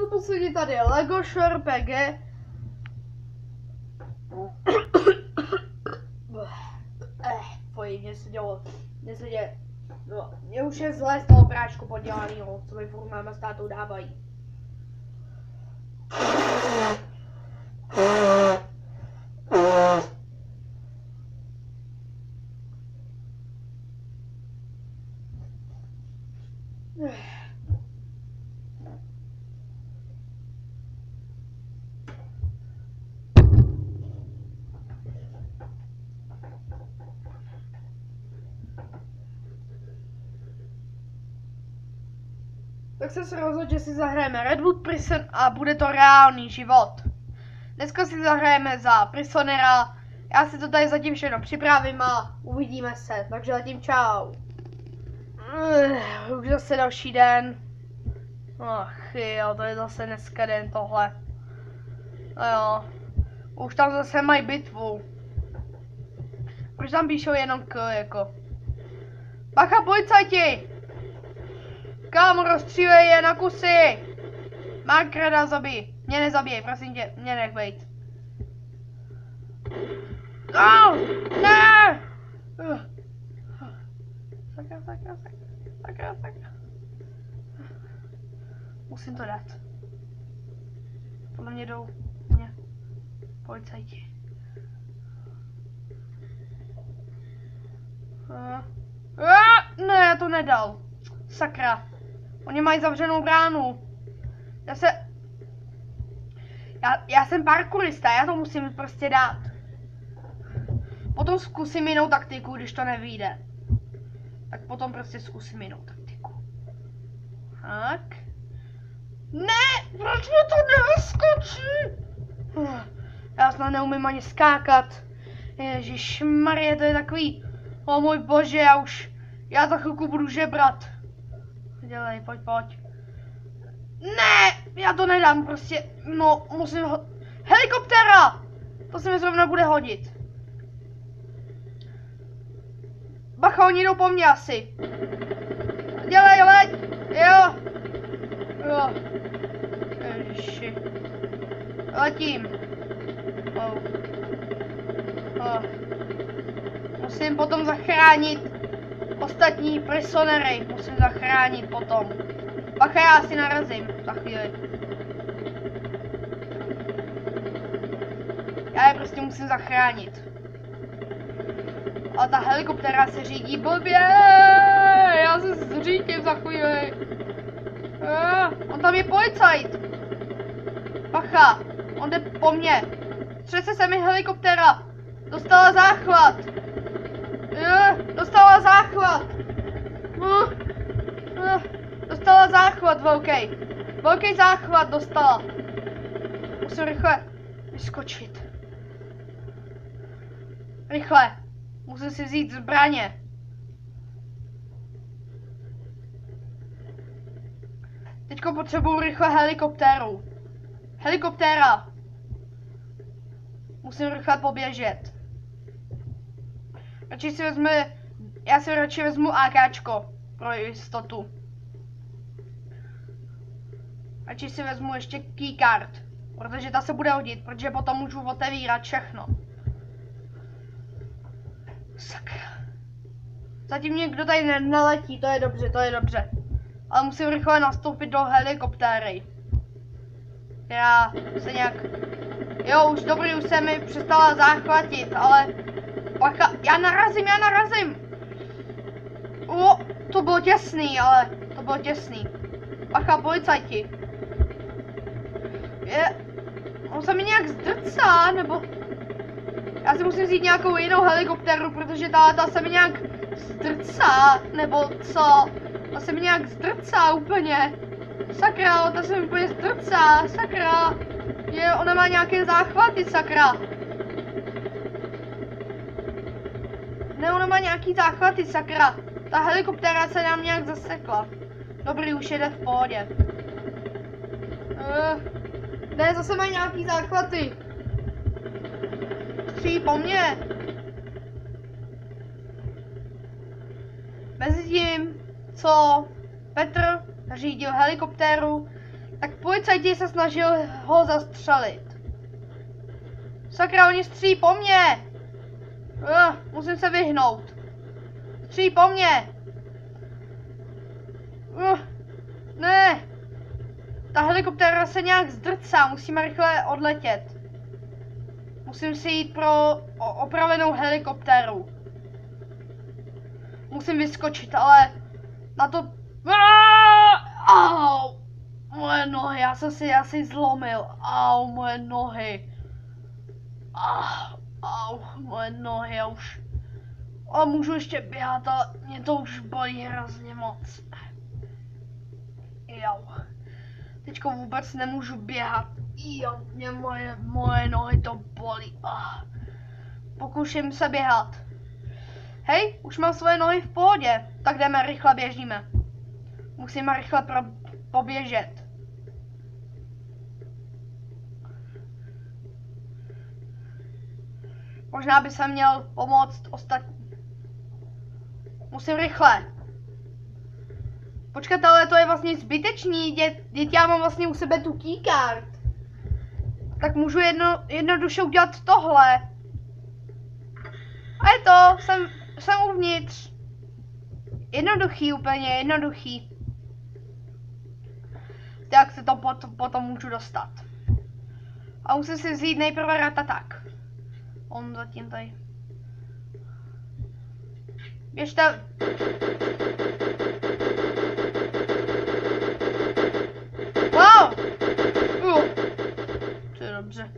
poslední tady je Lego RPG. Pojď, mě se dělo. No, mě už je zlé z toho prášku podělanýho, co mi furt máma s tátou dávají. Tak jsem se rozhodl, že si zahrajeme Redwood Prison a bude to reálný život. Dneska si zahrajeme za Prisonera. Já si to tady zatím všechno připravím a uvidíme se. Takže zatím čau. Už zase další den. Ach jo, to je zase dneska den tohle. No jo. Už tam zase mají bitvu. Proč tam píšou jenom k jako. Bacha, policajti! Kámo, rozstřílej je na kusy! Markreda zabij. Mě nezabijej, prosím tě, mě nech bejt. No! Ne! Sakra. Musím to dát. Podle mě jdou mě policajti. Ne, já to nedal. Sakra. Oni mají zavřenou bránu. Já jsem parkourista, já to musím prostě dát. Potom zkusím jinou taktiku, když to nevyjde. Tak potom prostě zkusím jinou taktiku. Tak. Ne, proč mi to nevyskočí? Já snad neumím ani skákat. Ježišmarje, to je takový. O můj bože, já za chvilku budu žebrat. Dělej, pojď. Ne, já to nedám, prostě, no, musím ho... Helikoptéra! To se mi zrovna bude hodit. Bacha, oni jdou po mně asi. Dělej, leď, jo. Ježiši. Letím. Musím potom zachránit ostatní prisonery, musím zachránit potom. Bacha, já si narazím za chvíli. Já je prostě musím zachránit. A ta helikoptéra se řídí blbě. Já se zřítím za chvíli. On tam je policajt. Bacha, on jde po mně. Třese se mi helikoptéra. Dostala záchvat. Dostala záchvat. Dostala záchvat velký. Velký záchvat dostala. Musím rychle vyskočit. Rychle. Musím si vzít zbraně. Teďko potřebuju rychle helikoptéru. Helikoptéra. Musím rychle poběžet. Já si radši vezmu AKčko pro jistotu. Radši si vezmu ještě keycard, protože ta se bude hodit, protože potom můžu otevírat všechno. Sakra. Zatím někdo tady neletí, to je dobře. Ale musím rychle nastoupit do helikoptéry. Já se nějak... Jo, už dobrý, už se mi přestala záchvatit, ale... Bacha, já narazím! To bylo těsný, Bacha, policajti. On se mi nějak zdrcá, nebo... Já si musím vzít nějakou jinou helikoptéru, protože ta se mi nějak zdrcá, nebo co? Ta se mi nějak zdrcá úplně. Sakra, ta se mi úplně zdrcá, sakra. Ona má nějaké záchvaty, sakra. Ne, ona má nějaký záchvaty, sakra. Ta helikoptéra se nám nějak zasekla. Dobrý, už jede v pohodě. Ne, zase mají nějaký záchvaty. Střílí po mně. Mezitím, co Petr řídil helikoptéru, Tak policajti se snažil ho zastřelit. Sakra, oni střílí po mně! Musím se vyhnout. Střílí po mně! Ne! Ta helikoptéra se nějak zdrcá, musíme rychle odletět. Musím si jít pro opravenou helikoptéru. Musím vyskočit, ale na to... Au! Moje nohy, já jsem si asi zlomil. Au, moje nohy. Au, moje nohy, já už... A můžu ještě běhat, ale mě to už bolí hrozně moc. Jau. Teďko vůbec nemůžu běhat. Jo, mě moje nohy to bolí. Pokouším se běhat. Hej, už mám svoje nohy v pohodě. Tak jdeme, rychle běžíme. Musíme rychle poběžet. Možná by se měl pomoct ostatní. Musím rychle. Počkat, ale to je vlastně zbytečný. Děti, já mám vlastně u sebe tu keycard. Tak můžu jednoduše udělat tohle. A je to, jsem uvnitř. Jednoduchý, úplně jednoduchý. Tak se to potom můžu dostat. A musím si vzít nejprve ratatak. On zatím tady. Běžte. Wow! To je dobře.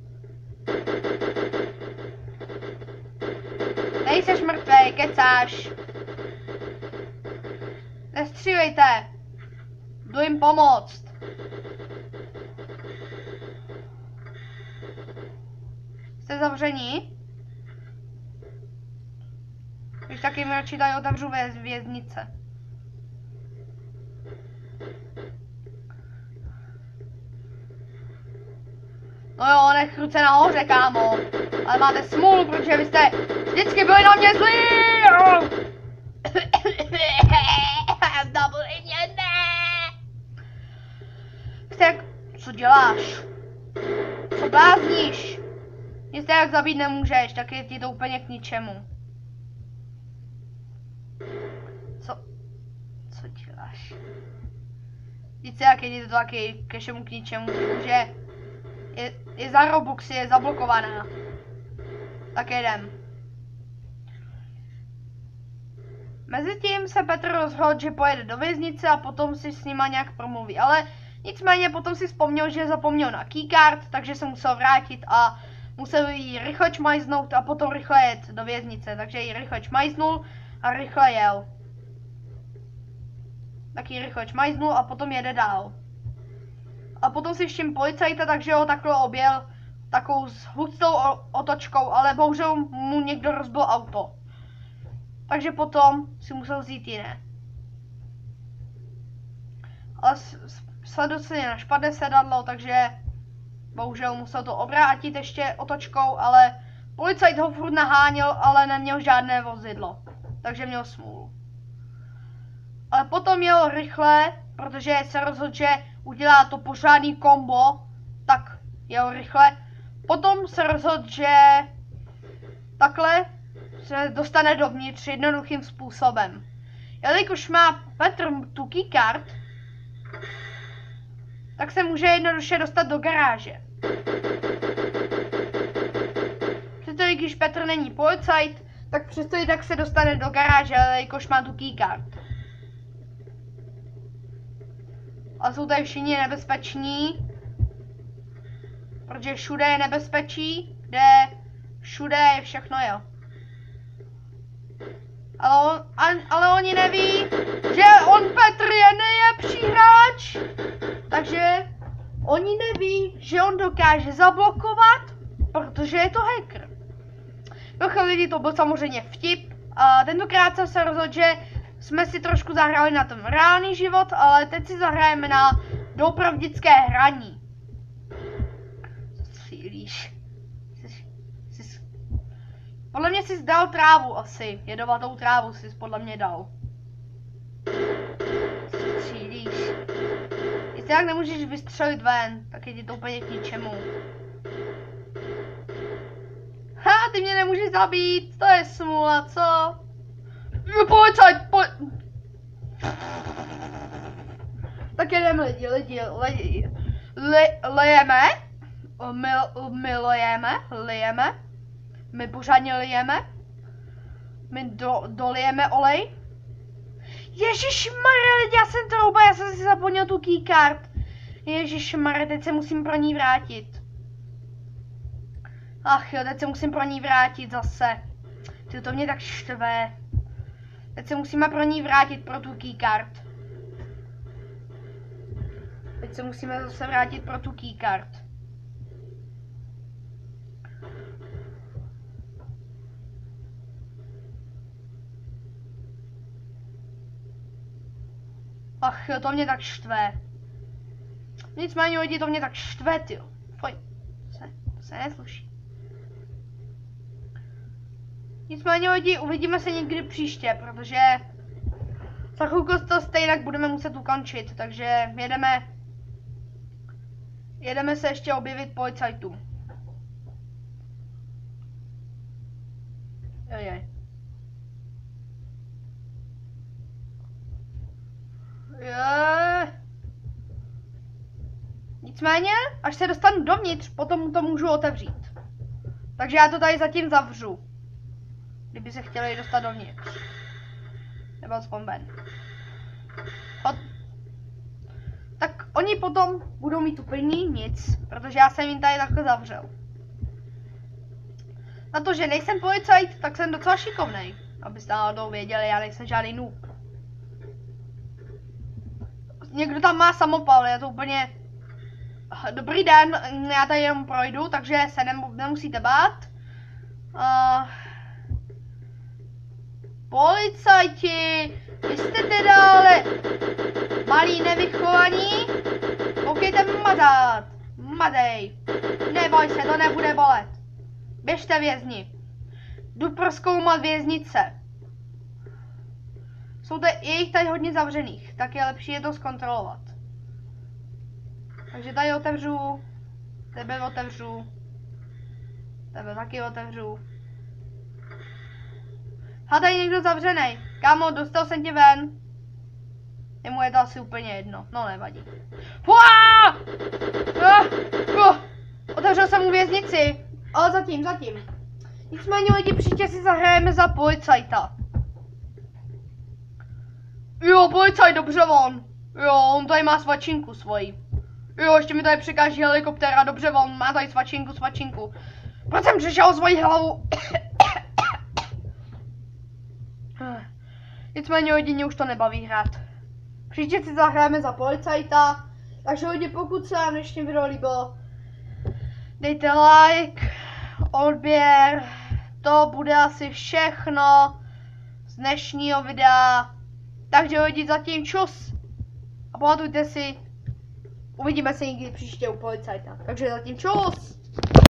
Nejseš mrtvej, kecáš. Nestřílejte. Jdu jim pomoct. Jste zavření? Když taky mi radši tady otevřu věznice. No jo, nech ruce nahoře, kámo. Ale máte smůlu, protože vy jste vždycky byli na mě zlí. Tak, co děláš? Co blázníš? Nic jak zabít nemůžeš, tak je ti to úplně k ničemu. Co děláš? Víte, jak je ti to taky ke všemu k ničemu, protože je za Robuxy, je zablokovaná. Tak jedem. Mezitím se Petr rozhodl, že pojede do věznice a potom si s nima nějak promluví, ale nicméně potom si vzpomněl, že zapomněl na keycard, takže se musel vrátit a musel jí rychle čmajznout a potom rychle jet do věznice, takže ji rychle čmajznul a rychle jel. Tak ji rychle čmajznul a potom jede dál. A potom si všim policajta, takže ho takhle objel takovou s hustou otočkou, ale bohužel mu někdo rozbil auto. Takže potom si musel vzít jiné. Ale sedl si na špatné sedadlo, takže bohužel musel to obrátit ještě otočkou, ale policajt ho furt naháněl, ale neměl žádné vozidlo. Takže měl smůlu. Ale potom jel rychle, protože se rozhodl, že udělá to pořádný kombo, tak jel rychle. Potom se rozhodl, že takhle se dostane dovnitř jednoduchým způsobem. Jelikož má Petr tu keycard, tak se může jednoduše dostat do garáže. Přesto, když Petr není policajt, tak přesto i tak se dostane do garáže, jelikož má tu keycard. A jsou tady všichni nebezpeční, protože všude je nebezpečí, kde všude je všechno, jo. Ale oni neví, že on Petr je nejlepší hráč, takže oni neví, že on dokáže zablokovat, protože je to hacker. Pro chvíli to byl samozřejmě vtip a tentokrát jsem se rozhodl, že jsme si trošku zahráli na ten reálný život, ale teď si zahrajeme na doopravdické hraní. Co střílíš? Podle mě jsi dal trávu asi. Jedovatou trávu jsi podle mě dal. Co střílíš? Jste Stejně nemůžeš vystřelit ven, tak je ti to úplně k ničemu. Ha, ty mě nemůžeš zabít, to je smůla, co? Policajt, Tak jedeme lidi, lejeme. My pořádně lijeme. My dolijeme olej. Ježišmarja, lidi, já jsem trouba, já jsem si zapomněl tu keycard. Ježišmarja, teď se musím pro ní vrátit. Ach jo, teď se musím pro ní vrátit zase. Ty to mě tak štve. Teď se musíme pro ní vrátit, pro tu keycard. Teď se musíme zase vrátit pro tu keycard. Ach jo, to mě tak štve. Nicméně lidi, to mě tak štve, tyjo. Pojď, to se nesluší. Nicméně lidi, uvidíme se někdy příště, protože za chvilku to stejně budeme muset ukončit, takže jedeme se ještě objevit policajtům. Jejej. Nicméně, až se dostanu dovnitř, potom to můžu otevřít. Takže já to tady zatím zavřu. Kdyby se chtěli dostat dovnitř. Nebo aspoň ven. Tak oni potom budou mít úplně nic, protože já jsem jim tady takhle zavřel. Na to, že nejsem policajt, tak jsem docela šikovnej. Abyste náhodou věděli, já nejsem žádný noob. Někdo tam má samopal, je to úplně... Dobrý den, já tady jenom projdu, takže se nemusíte bát. Policajti, vy jste teda ale malí nevychovaní? Koukejte mazat, mazej, neboj se, to nebude bolet. Běžte vězni, jdu prozkoumat věznice. Je jich tady hodně zavřených, tak je lepší je to zkontrolovat. Takže tady otevřu, tebe otevřu, tebe taky otevřu. A tady někdo zavřenej. Kámo, dostal jsem tě ven. Jemu je to asi úplně jedno, no nevadí. Otevřel jsem mu věznici, ale zatím. Nicméně lidi, příště si zahrajeme za policajta. Jo, policajt, dobře on. Jo, on tady má svačinku svoji. Jo, ještě mi tady přikáží helikoptéra, dobře on má tady svačinku. Proč jsem přišel svoji hlavu? Nicméně lidi, už to nebaví hrát. Příště si zahrajeme za policajta. Takže lidi, pokud se vám dnešní video líbilo, dejte like, odběr. To bude asi všechno z dnešního videa. Takže lidi, zatím čus. A pamatujte si, uvidíme se někdy příště u policajta. Takže zatím čus.